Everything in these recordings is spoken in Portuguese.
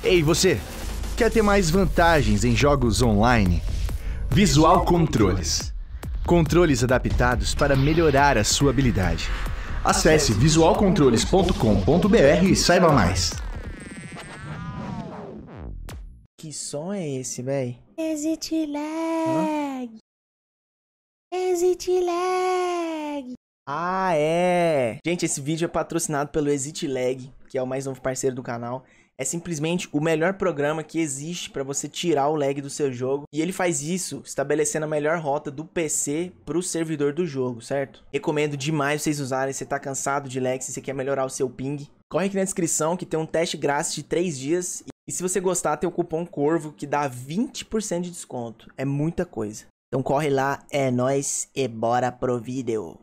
Ei, você! Quer ter mais vantagens em jogos online? Visual Controles. Controles adaptados para melhorar a sua habilidade. Acesse visualcontroles.com.br e saiba mais. Que som é esse, véi? Exit lag. Exit lag. Ah, é! Gente, esse vídeo é patrocinado pelo Exit Lag, que é o mais novo parceiro do canal. É simplesmente o melhor programa que existe para você tirar o lag do seu jogo. E ele faz isso estabelecendo a melhor rota do PC pro servidor do jogo, certo? Recomendo demais vocês usarem se você tá cansado de lag, se você quer melhorar o seu ping. Corre aqui na descrição que tem um teste grátis de 3 dias. E se você gostar, tem o cupom CORVO que dá 20% de desconto. É muita coisa. Então corre lá, é nóis e bora pro vídeo.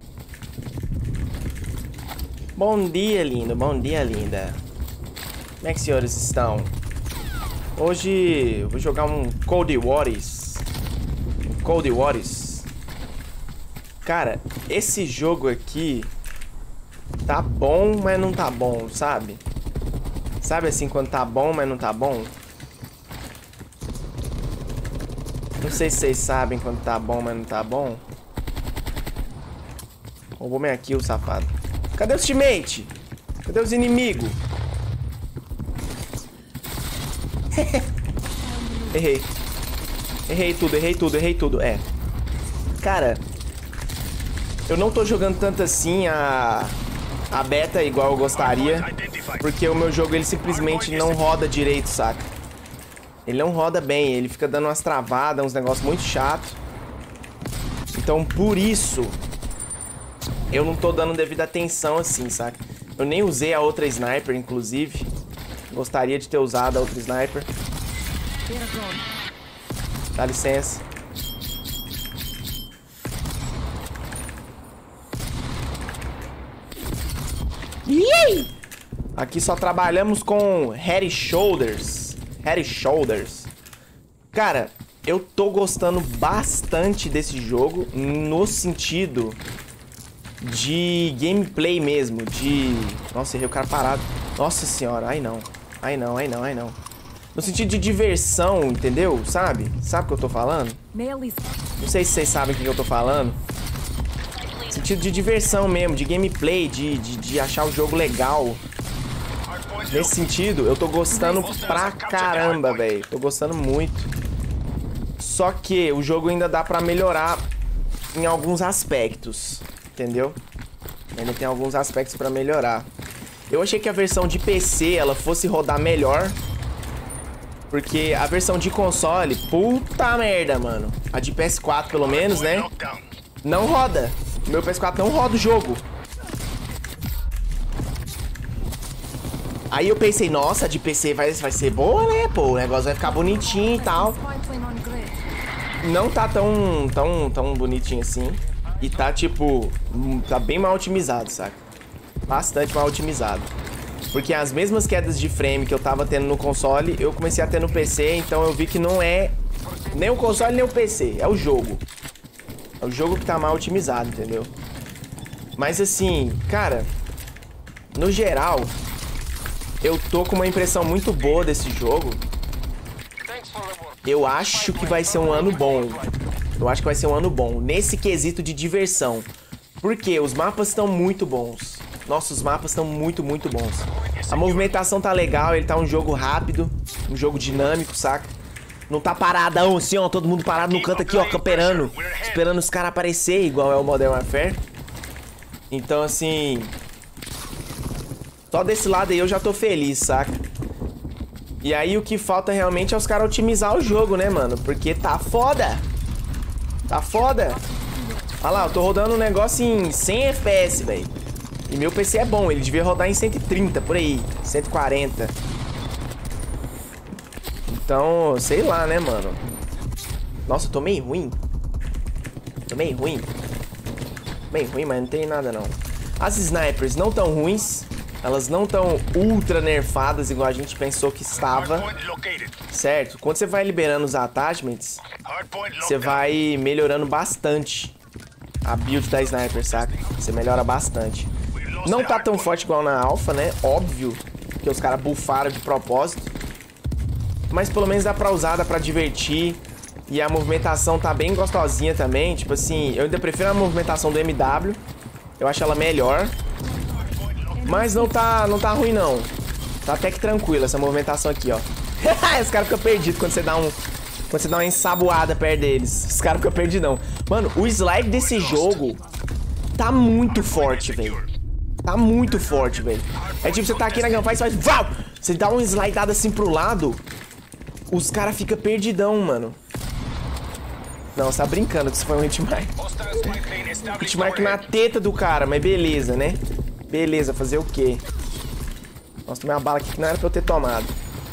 Bom dia, lindo. Bom dia, linda. Como é que os senhores estão? Hoje eu vou jogar um Cold Waters. Cold Waters. Cara, esse jogo aqui tá bom, mas não tá bom, sabe? Sabe assim, quando tá bom, mas não tá bom? Não sei se vocês sabem quando tá bom, mas não tá bom. Roubou minha kill, safado. Cadê os teammates? Cadê os inimigos? Errei. Errei tudo. É. Cara, eu não tô jogando tanto assim a beta igual eu gostaria. Porque o meu jogo, ele simplesmente não roda direito, saca? Ele não roda bem, ele fica dando umas travadas, uns negócios muito chatos. Então, por isso, eu não tô dando devida atenção assim, saca? Eu nem usei a outra sniper, inclusive. Gostaria de ter usado a outra sniper. Dá licença. Yay! Aqui só trabalhamos com Head Shoulders. Head Shoulders. Cara, eu tô gostando bastante desse jogo no sentido de gameplay mesmo, de... Nossa, errei o cara parado. Nossa senhora, ai não. Ai não. No sentido de diversão, entendeu? Sabe? Sabe o que eu tô falando? Não sei se vocês sabem o que eu tô falando. No sentido de diversão mesmo, de gameplay, de achar o jogo legal. Nesse sentido, eu tô gostando pra caramba, velho. Tô gostando muito. Só que o jogo ainda dá pra melhorar em alguns aspectos, entendeu? Ainda tem alguns aspectos pra melhorar. Eu achei que a versão de PC, ela fosse rodar melhor. Porque a versão de console, puta merda, mano. A de PS4, pelo menos, né? Não roda. O meu PS4 não roda o jogo. Aí eu pensei, nossa, a de PC vai ser boa, né? Pô, o negócio vai ficar bonitinho e tal. Não tá tão bonitinho assim. E tá, tipo, tá bem mal otimizado, saca? Bastante mal otimizado. Porque as mesmas quedas de frame que eu tava tendo no console, eu comecei a ter no PC, então eu vi que não é nem o console nem o PC, é o jogo. É o jogo que tá mal otimizado, entendeu? Mas assim, cara, no geral, eu tô com uma impressão muito boa desse jogo. Eu acho que vai ser um ano bom. Eu acho que vai ser um ano bom nesse quesito de diversão. Porque os mapas estão muito bons. Nossa, os mapas estão muito bons. A movimentação tá legal, ele tá um jogo rápido, um jogo dinâmico, saca? Não tá paradão assim, ó, todo mundo parado no canto aqui, ó, camperando, esperando os caras aparecer, igual é o Modern Warfare. Então, assim, só desse lado aí eu já tô feliz, saca? E aí o que falta realmente é os caras otimizar o jogo, né, mano? Porque tá foda. Tá foda. Olha lá, eu tô rodando um negócio em 100 FPS, velho. E meu PC é bom, ele devia rodar em 130, por aí, 140. Então, sei lá, né, mano. Nossa, eu tô meio ruim. Tô meio ruim. Bem ruim, mas não tem nada, não. As snipers não tão ruins. Elas não tão ultra nerfadas, igual a gente pensou que estava. Certo? Quando você vai liberando os attachments, você vai melhorando bastante a build da sniper, saca? Você melhora bastante. Não tá tão forte igual na alpha, né? Óbvio que os caras buffaram de propósito. mas pelo menos dá pra usar, dá pra divertir. E a movimentação tá bem gostosinha também. Tipo assim, eu ainda prefiro a movimentação do MW. Eu acho ela melhor. Mas não tá ruim, não. Tá até que tranquilo essa movimentação aqui, ó. Os caras ficam perdidos quando você dá uma ensaboada perto deles. Os caras ficam perdidão. Mano, o slide desse jogo tá muito forte, velho. Tá muito forte, velho. É tipo, você tá aqui na gunfight, você faz... Vau! Você dá uma slidada assim pro lado, os caras ficam perdidão, mano. Não, você tá brincando que isso foi um hitmark. Hitmark na teta do cara, mas beleza, né? Beleza, fazer o quê? Nossa, tomei uma bala aqui que não era pra eu ter tomado.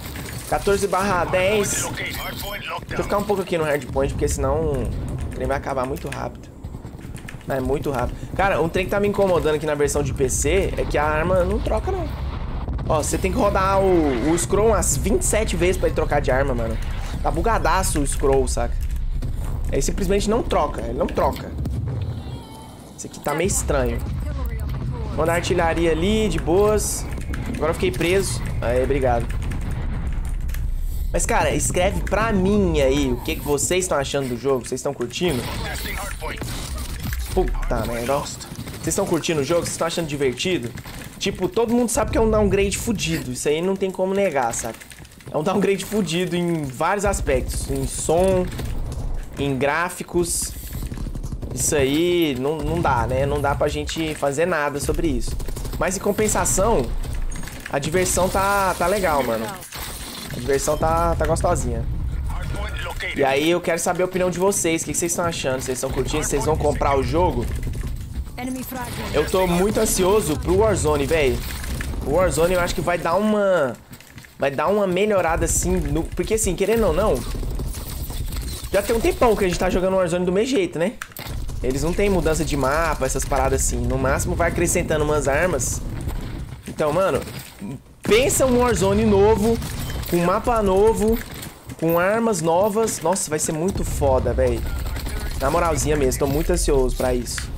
14/10. Vou ficar um pouco aqui no hardpoint, porque senão o trem vai acabar muito rápido. É muito rápido. Cara, um trem que tá me incomodando aqui na versão de PC é que a arma não troca, não. Ó, você tem que rodar o scroll umas 27 vezes pra ele trocar de arma, mano. Tá bugadaço o scroll, saca? Ele simplesmente não troca, ele não troca. Esse aqui tá meio estranho. Manda artilharia ali, de boas. Agora eu fiquei preso. Aí, obrigado. Mas, cara, escreve pra mim aí o que vocês estão achando do jogo. Vocês estão curtindo? Puta merda, ó. Vocês estão curtindo o jogo? Vocês estão achando divertido? Tipo, todo mundo sabe que é um downgrade fudido. Isso aí não tem como negar, saca? É um downgrade fudido em vários aspectos. Em som, em gráficos. Isso aí não dá, né? Não dá pra gente fazer nada sobre isso. Mas em compensação, a diversão tá legal, mano. A diversão tá gostosinha. E aí eu quero saber a opinião de vocês. O que vocês estão achando? Vocês estão curtindo? Vocês vão comprar o jogo? Eu tô muito ansioso pro Warzone, velho. O Warzone eu acho que vai dar uma melhorada assim, porque assim, querendo ou não, já tem um tempão que a gente tá jogando o Warzone do mesmo jeito, né? Eles não tem mudança de mapa, essas paradas assim. No máximo vai acrescentando umas armas. Então, mano, pensa um Warzone novo, com mapa novo, com armas novas. Nossa, vai ser muito foda, velho. Na moralzinha mesmo, tô muito ansioso pra isso.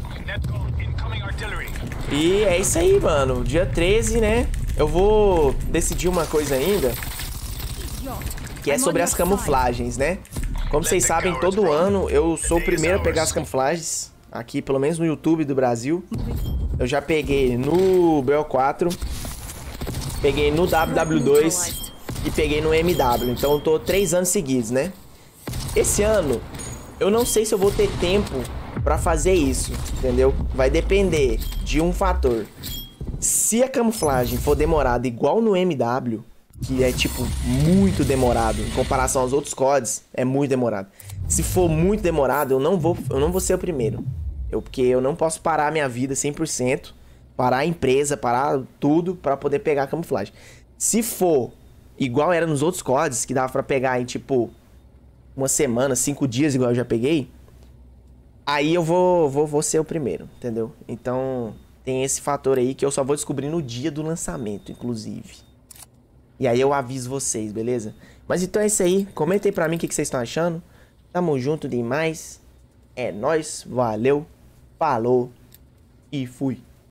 E é isso aí, mano. Dia 13, né? Eu vou decidir uma coisa ainda, que é sobre as camuflagens, né? Como vocês sabem, todo ano eu sou o primeiro a pegar as camuflagens. Aqui, pelo menos no YouTube do Brasil. Eu já peguei no BO4, peguei no WW2 e peguei no MW. Então eu tô 3 anos seguidos, né? Esse ano, eu não sei se eu vou ter tempo pra fazer isso, entendeu? Vai depender de um fator. Se a camuflagem for demorada igual no MW, que é, tipo, muito demorado, em comparação aos outros CODs, é muito demorado. Se for muito demorado, eu não vou ser o primeiro. Porque eu não posso parar a minha vida 100%, parar a empresa, parar tudo pra poder pegar a camuflagem. Se for igual era nos outros CODs, que dava pra pegar em, tipo, uma semana, 5 dias, igual eu já peguei, aí eu vou ser o primeiro, entendeu? Então, tem esse fator aí que eu só vou descobrir no dia do lançamento, inclusive. E aí eu aviso vocês, beleza? Mas então é isso aí. Comenta aí pra mim o que vocês estão achando. Tamo junto demais. É nóis. Valeu. Falou. E fui.